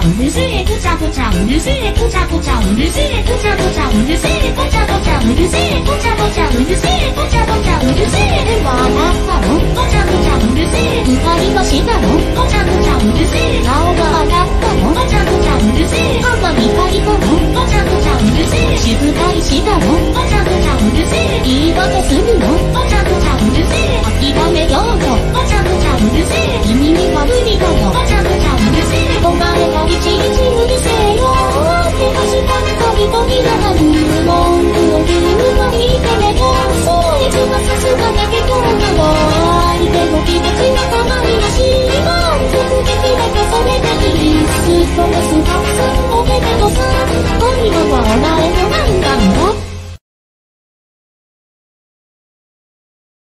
うるせえごちゃごちゃうるせえごちゃごちゃうるせえごちゃごちゃうるせえごちゃごちゃうるせえごちゃごちゃうるせえごちゃごちゃうるせえ笑ったのごちゃごちゃうるせえ怒りはしたのごちゃごちゃうるせえ顔が上がったのごちゃごちゃうるせえ歯が見たいのごちゃごちゃうるせえ静かにしたのごちゃごちゃうるせえ言い訳するのごちゃごちゃうるせえ諦めようとごちゃごちゃうるせえ君には無理だよごちゃごちゃうるせえお前がいちいちうるせえよ手がした一人がる文句を言うのにいてねそいつはさすがだけど相手の気持ちがたまにはし満足できればそれがいいストレス発散おめでとうさ恋は笑